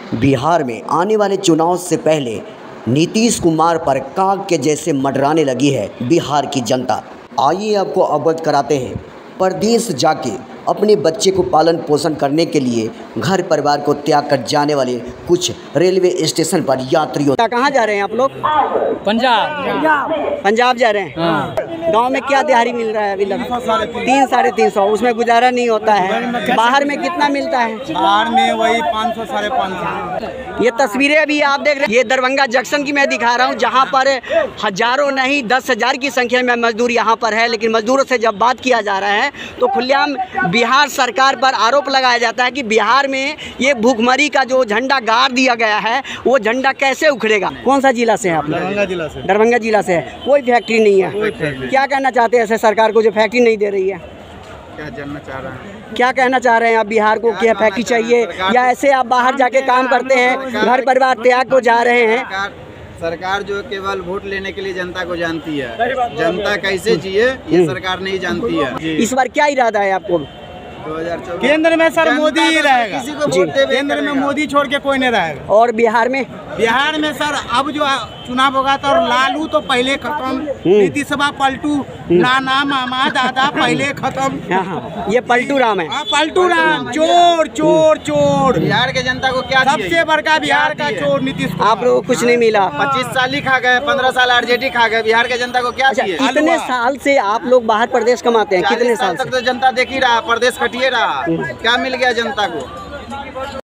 बिहार में आने वाले चुनाव से पहले नीतीश कुमार पर काग के जैसे मंडराने लगी है बिहार की जनता। आइए आपको अवगत कराते हैं। परदेश जाके अपने बच्चे को पालन पोषण करने के लिए घर परिवार को त्याग कर जाने वाले कुछ रेलवे स्टेशन पर यात्रियों। कहाँ जा रहे हैं आप लोग? पंजाब जा रहे हैं। हाँ। गांव में क्या दिहाड़ी मिल रहा है अभी? लगभग 300-350। उसमें गुजारा नहीं होता है। बाहर में कितना मिलता है? बाहर में वही 500-550। ये तस्वीरें अभी आप देख रहे हैं, ये दरभंगा जंक्शन की मैं दिखा रहा हूँ, जहाँ पर हजारों नहीं 10,000 की संख्या में मजदूर यहाँ पर है। लेकिन मजदूरों से जब बात किया जा रहा है तो खुलेआम बिहार सरकार पर आरोप लगाया जाता है कि बिहार में ये भूखमरी का जो झंडा गाड़ दिया गया है वो झंडा कैसे उखड़ेगा। कौन सा जिला से हैं आप? दरभंगा जिला से। दरभंगा जिला से है। कोई फैक्ट्री नहीं है। क्या कहना चाहते हैं ऐसे सरकार को जो फैक्ट्री नहीं दे रही है? क्या जानना चाह रहे हैं? क्या कहना चाह रहे हैं आप? बिहार को क्या फैक्ट्री चाहिए या ऐसे आप बाहर जाके काम करते हैं, घर परिवार त्याग को जा रहे हैं? सरकार जो केवल वोट लेने के लिए जनता को जानती है, जनता कैसे जिए ये सरकार नहीं जानती है। इस बार क्या इरादा है आपको? 2024 केंद्र में सर मोदी ही रहेगा। जी। केंद्र में मोदी छोड़ के कोई नहीं रहेगा। और बिहार में? बिहार में सर अब जो चुनाव होगा तो लालू तो पहले खत्म, नीतीश पलटू, नाना मामा दादा पहले खत्म। हाँ, ये पलटू राम है। पलटू राम चोर चोर चोर। बिहार के जनता को क्या सबसे बड़का बिहार का चोर नीतीश कुमार। आप लोगों को कुछ नहीं मिला। 25 साल ही खा गए, 15 साल आरजेडी खा गए। बिहार के जनता को क्या चाहिए? कितने साल से आप लोग बाहर प्रदेश कमाते हैं? कितने साल तक तो जनता देख ही रहा, प्रदेश कटिए रहा, क्या मिल गया जनता को?